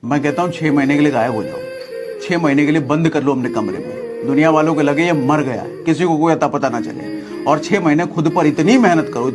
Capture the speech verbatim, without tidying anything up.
मैं कहता हूँ छह महीने के लिए गायब हो जाओ, छह महीने के लिए बंद कर लो अपने कमरे में, दुनिया वालों को लगे ये मर गया है, किसी को कोई अता पता ना चले, और छह महीने खुद पर इतनी मेहनत करो